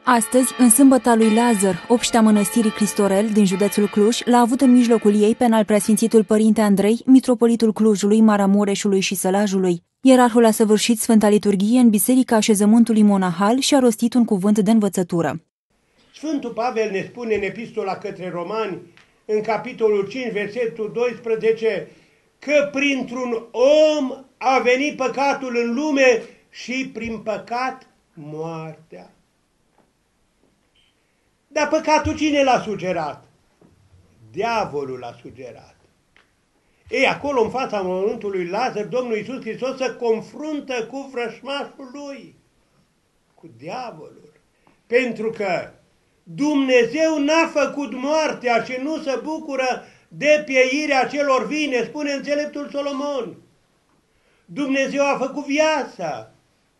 Astăzi, în sâmbăta lui Lazar, obștea mănăstirii Cristorel din județul Cluj l-a avut în mijlocul ei pe înalt preasfințitul părinte Andrei, mitropolitul Clujului, Maramureșului și Sălajului. Ierarhul a săvârșit Sfânta Liturghie în Biserica Așezământului Monahal și a rostit un cuvânt de învățătură. Sfântul Pavel ne spune în Epistola către Romani, în capitolul 5, versetul 12, că printr-un om a venit păcatul în lume și prin păcat moartea. Dar păcatul cine l-a sugerat? Diavolul l-a sugerat. Ei, acolo în fața mormântului Lazar, Domnul Iisus Hristos se confruntă cu vrășmașul lui, cu diavolul. Pentru că Dumnezeu n-a făcut moartea și nu se bucură de pieirea celor vine, spune înțeleptul Solomon. Dumnezeu a făcut viața.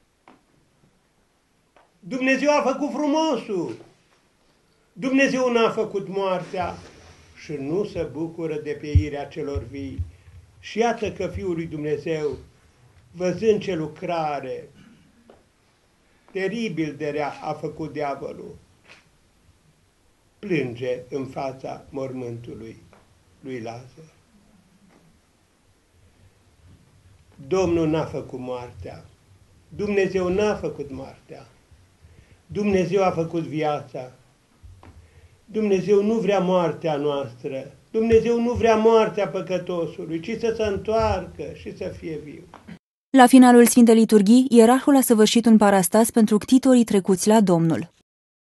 Dumnezeu a făcut frumosul. Dumnezeu n-a făcut moartea și nu se bucură de pieirea celor vii. Și iată că Fiul lui Dumnezeu, văzând ce lucrare teribil de rea a făcut diavolul, plânge în fața mormântului lui Lazar. Domnul n-a făcut moartea. Dumnezeu n-a făcut moartea. Dumnezeu a făcut viața. Dumnezeu nu vrea moartea noastră. Dumnezeu nu vrea moartea păcătosului, ci să se întoarcă și să fie viu. La finalul Sfintei Liturghii, ierarhul a săvârșit un parastas pentru ctitorii trecuți la Domnul.